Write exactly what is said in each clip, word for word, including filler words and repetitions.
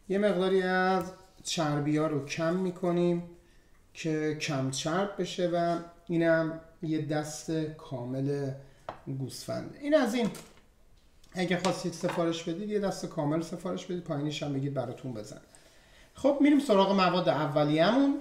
یه مقداری از چربی ها رو کم میکنیم که کم چرب بشه و اینم یه دست کامل گوسفنده. این از این. اگه خواستید سفارش بدید یه دست کامل سفارش بدید، پایینش هم بگید براتون بزن. خب میریم سراغ مواد اولیه‌مون.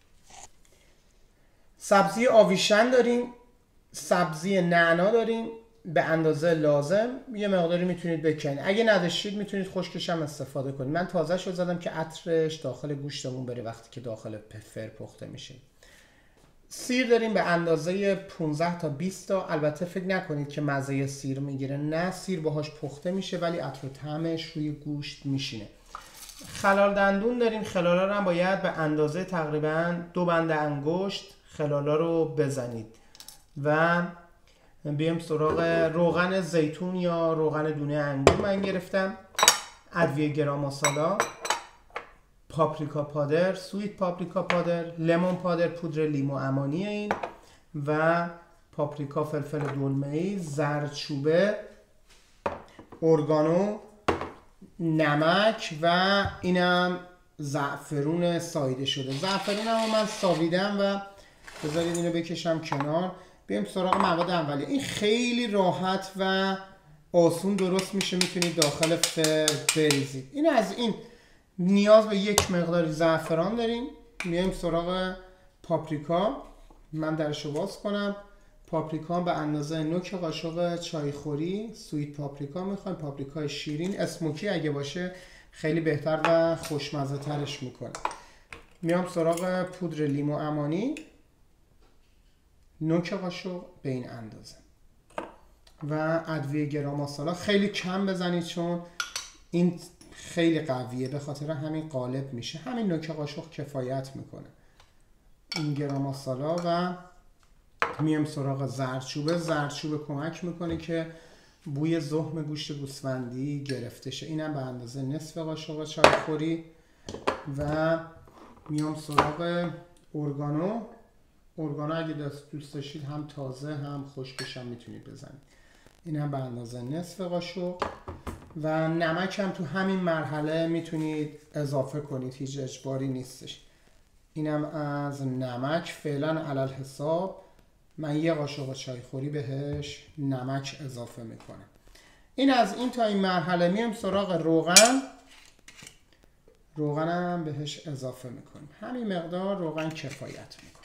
سبزی آویشن داریم، سبزی نعنا داریم به اندازه لازم، یه مقداری میتونید بکنید، اگه نداشتید میتونید خشکش هم استفاده کنید. من تازه شو زدم که عطرش داخل گوشتمون بره وقتی که داخل فر پخته میشه. سیر داریم به اندازه پانزده تا بیست تا. البته فکر نکنید که مزه سیر میگیره، نه، سیر باهاش پخته میشه ولی عطر و طعمش روی گوشت میشینه. خلال دندون داریم. خلالا رو هم باید به اندازه تقریبا دو بند انگشت خلالا رو بزنید. و بیام سراغ روغن زیتون یا روغن دونه انگور من گرفتم. ادویه گرام ماسالا، پاپریکا پادر، سویت پاپریکا پادر، لیمون پادر، پودر لیمو امانی این و پاپریکا فلفل دلمه‌ای، زردچوبه، اورگانو، نمک و اینم زعفرون ساییده شده. زعفرون هم من ساویدم و بذارید اینو بکشم کنار. بریم سراغ مواد اولیه. این خیلی راحت و آسون درست میشه، میتونید داخل فر بریزید. این از این. نیاز به یک مقدار زعفران داریم. میایم سراغ پاپریکا. من درشو باز کنم. پاپریکا به اندازه نوک قاشق چایخوری. سویت پاپریکا میخوایم، پاپریکای شیرین، اسموکی اگه باشه خیلی بهتر و خوشمزه ترش میکنه. میام سراغ پودر لیمو امانی، نوک قاشق به این اندازه و ادویه گرام ماسالا. خیلی کم بزنید چون این خیلی قویه، به خاطر همین قالب میشه. همین نوک قاشق کفایت میکنه. این گرام ماسالا و میام سراغ زردچوبه. زردچوبه کمک میکنه که بوی زخم گوشت گوسفندی گرفته شه. اینم به اندازه نصف قاشق چایخوری و میام سراغ اورگانو. اورگانو اگه دوست داشتید هم تازه هم خشکش هم میتونید بزنید. این هم به اندازه نصف قاشق و نمک هم تو همین مرحله میتونید اضافه کنید، هیچ اجباری نیستش. اینم از نمک فعلا علل حساب من یه قاشق چایخوری بهش نمک اضافه میکنم. این از این. تا این مرحله میام سراغ روغن. روغن هم بهش اضافه میکنیم. همین مقدار روغن کفایت میکنه.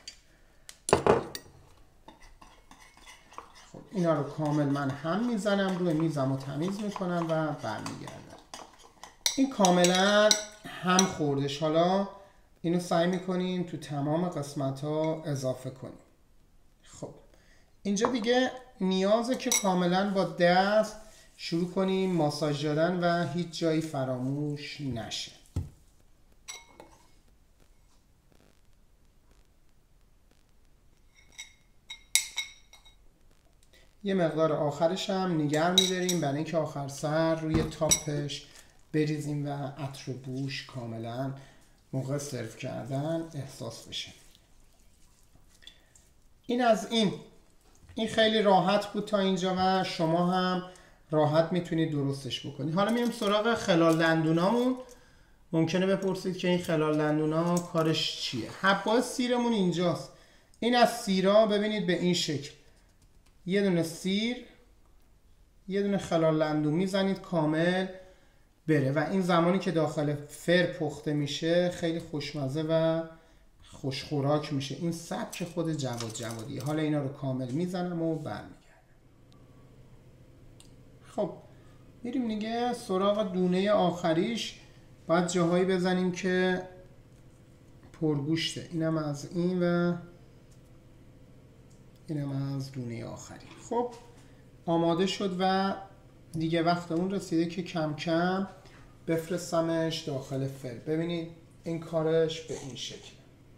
خب اینا رو کامل من هم میزنم روی میزم و تمیز میکنم و برمیگردم. این کاملا هم خوردش. حالا اینو سعی میکنیم تو تمام قسمت ها اضافه کنیم. خب اینجا دیگه نیازه که کاملا با دست شروع کنیم ماساژ دادن و هیچ جایی فراموش نشه. یه مقدار آخرش هم نگر می‌داریم برای اینکه آخر سر روی تاپش بریزیم و عطر و بوش کاملا موقع سرو کردن احساس بشه. این از این. این خیلی راحت بود تا اینجا و شما هم راحت میتونید درستش بکنید. حالا میریم سراغ خلال دندونامون. ممکنه بپرسید که این خلال دندونا کارش چیه؟ حبای سیرمون اینجاست. این از سیرا ببینید به این شکل. یه دونه سیر، یه دونه خلال دندون میزنید کامل بره و این زمانی که داخل فر پخته میشه خیلی خوشمزه و خوشخوراک میشه. این سبک خود جواد جوادیه. حالا اینا رو کامل میزنم و برمیگردم. خب میریم دیگه سراغ دونه آخریش. باید جاهایی بزنیم که پرگوشته. اینم از این و اینم از دونه آخری. خب آماده شد و دیگه وقت اون رسیده که کم کم بفرستمش داخل فر. ببینید این کارش به این شکل.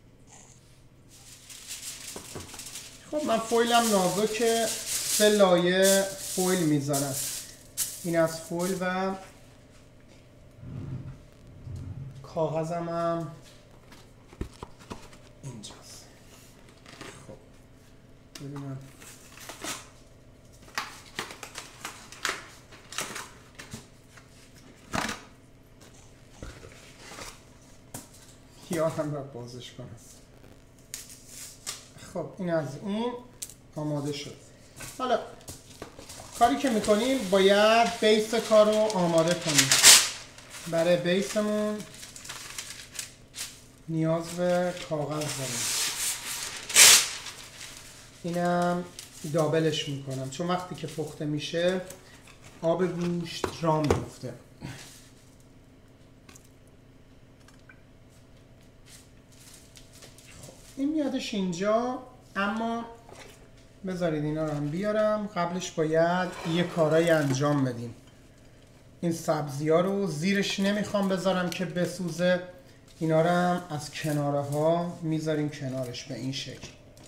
خب من فویلم نازکه، سه لایه فویل میذارم. این از فویل و کاغذم هم اینجاست. خب ببینم یادم رفت بازش کنم. خب این از این آماده شد. حالا کاری که میکنیم باید بیس کار رو آماده کنیم. برای بیسمون نیاز به کاغذ داریم. اینم دابلش میکنم چون وقتی که پخته میشه آب گوشت رام میفته. این میادش اینجا، اما بذارید اینا رو هم بیارم. قبلش باید یه کارایی انجام بدیم. این سبزی ها رو زیرش نمیخوام بذارم که بسوزه، اینا رو هم از کناره ها میذاریم کنارش به این شکل.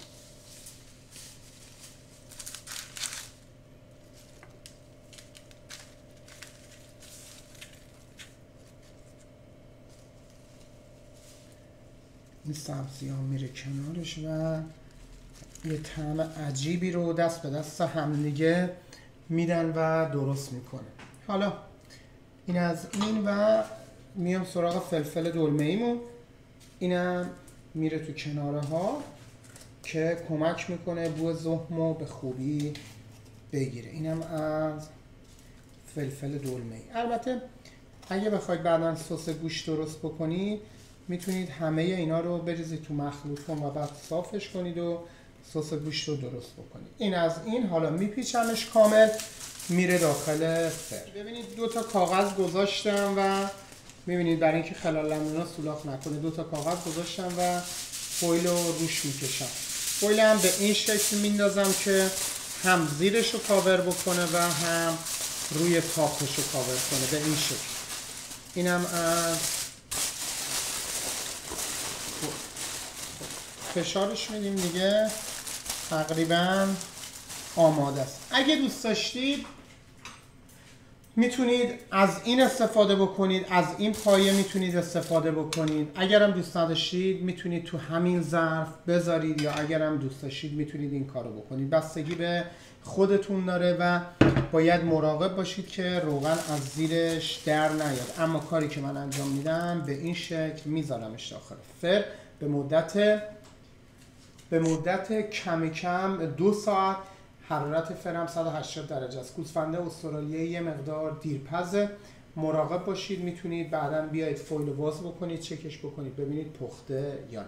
این سبزی ها میره کنارش و یه طعم عجیبی رو دست به دست همدیگه میدن و درست میکنه. حالا این از این و میام سراغ فلفل دلمه ایمون. اینم میره تو کناره ها که کمک میکنه بو زهمو به خوبی بگیره. اینم از فلفل دلمه ای. البته اگه بخواید بعداً سس گوشت درست بکنید میتونید همه اینا رو بریزید تو مخلوط کن و بعد صافش کنید و سس گوشت رو درست بکنید. این از این. حالا میپیچمش کامل میره داخل فر. ببینید دو تا کاغذ گذاشتم و میبینید برای اینکه خلال لمونا سوراخ نکنه دو تا کاغذ گذاشتم و فویل رو روش میکشم. فویل هم به این شکل میندازم که هم زیرش رو کاور بکنه و هم روی تاپش رو کاور کنه به این شکل. اینم از فشارش میدیم دیگه تقریبا آماده است. اگه دوست داشتید میتونید از این استفاده بکنید، از این پایه میتونید استفاده بکنید. اگرم دوست نداشتید میتونید تو همین ظرف بذارید، یا اگرم دوست داشتید میتونید این کارو بکنید. بستگی به خودتون داره و باید مراقب باشید که روغن از زیرش در نیاد. اما کاری که من انجام میدم به این شکل میذارمش داخل فر به مدت به مدت کم کم دو ساعت. حرارت فرم صد و هشتاد درجه است. گوسفند استرالیایی یه مقدار دیرپزه. مراقب باشید. میتونید بعداً بیایید فویل رو باز بکنید، چکش بکنید ببینید پخته یا نه.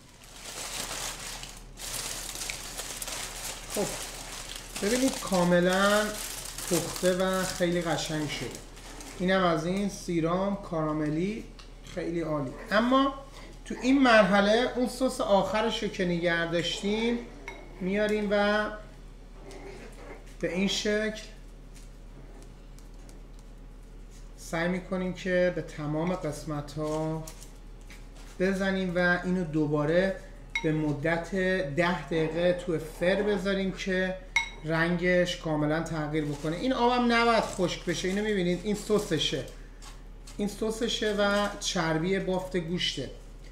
خب ببینید کاملا پخته و خیلی قشنگ شده. اینم از این سیرام کاراملی خیلی عالی. اما تو این مرحله اون سس آخرش رو که نگه داشتیم میاریم و به این شکل سعی میکنیم که به تمام قسمت ها بزنیم و اینو دوباره به مدت ده دقیقه تو فر بذاریم که رنگش کاملا تغییر بکنه. این آبم نباید خشک بشه. اینو میبینید این سسشه، این سسشه و چربی بافت گوشته.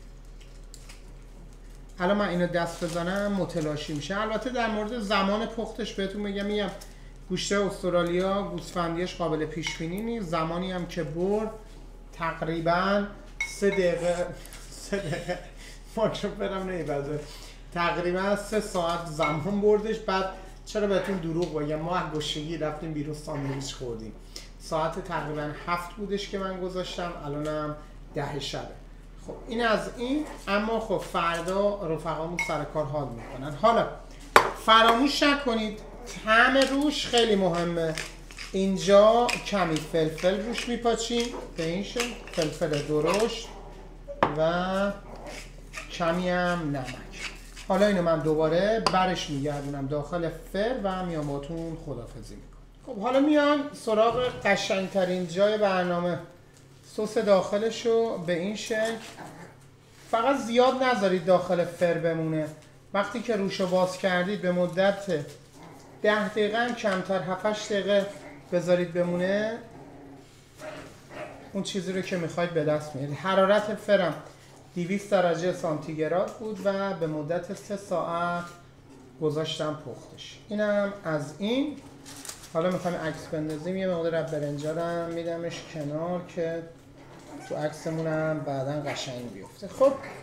الان من اینو دست بزنم متلاشی میشه. البته در مورد زمان پختش بهتون میگم میگم گوشت استرالیا گوسفندیش قابل پیش بینی نیست. زمانی هم که برد تقریبا سه دقیقه سه دقیقه ماکرو برم نمیبازه تقریبا سه ساعت زمان بردش. بعد چرا بهتون دروغ بگم ما از گشنگی رفتیم بیرون ساندویچ خوردیم. ساعت تقریبا هفت بودش که من گذاشتم، الانم ده شبه. خب این از این. اما خب فردا رفقامون سر کار حال میکنن. حالا فراموش نکنید طعم روش خیلی مهمه. اینجا کمی فلفل روش میپاچیم به این شکل، فلفل درشت و کمی هم نمک. حالا اینو من دوباره برش میگردونم داخل فر و میام باتون خدافظی میکنم. خب حالا میام سراغ قشنگترین جای برنامه. سس داخلشو به این شکل فقط زیاد نذارید داخل فر بمونه. وقتی که روشو باز کردید به مدت ده دقیقه هم کمتر هفت هشت دقیقه بذارید بمونه، اون چیزی رو که میخواید به دست میارید. حرارت فرم دویست درجه سانتیگراد بود و به مدت سه ساعت گذاشتم پختش. اینم از این. حالا میخوایم عکس بندازیم. یه مقدار برنجالم میدمش کنار که تو عکسمونم بعدا قشنگ بیفته. خب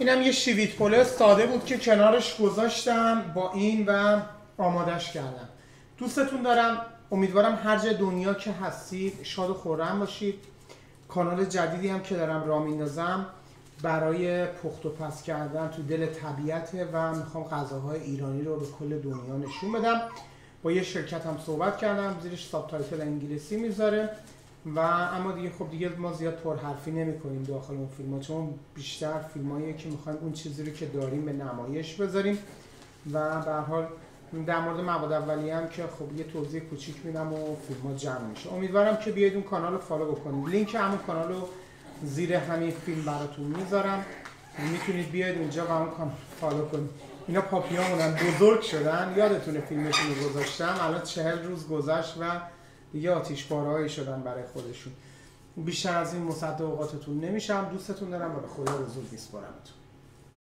اینم یه شیویت پله ساده بود که کنارش گذاشتم با این و آمادش کردم. دوستتون دارم، امیدوارم هر جای دنیا که هستید شاد و خرم باشید. کانال جدیدی هم که دارم راه میندازم برای پخت و پز کردن تو دل طبیعته و میخوام غذاهای ایرانی رو به کل دنیا نشون بدم. با یه شرکت هم صحبت کردم، زیرش ساب تایتل انگلیسی میذاره و اما دیگه خب دیگه ما زیاد پرحرفی نمی کنیم داخل اون فیلم ها، چون بیشتر فیلم هاییه که میخوایم اون چیزی رو که داریم به نمایش بذاریم و به هر حال در مورد مواد اولیه هم که خب یه توضیح کوچیک میدم و فیلم ها جمع میشه. امیدوارم که بیاید اون کانال رو فالو بکنید. لینک همون کانال رو زیر همین فیلم براتون میذارم، میتونید بیاید اونجا و اون کانال فالو کنید. اینا پاپیامونن بزرگ شدن، یادتونه فیلمشون رو گذاشتم، الان چهل روز گذشت و دیگه آتیش پاره‌ای شدن برای خودشون. بیشتر از این مصدق اوقاتتون نمیشم. دوستتون دارم و به خدا رسول میسپارمتون.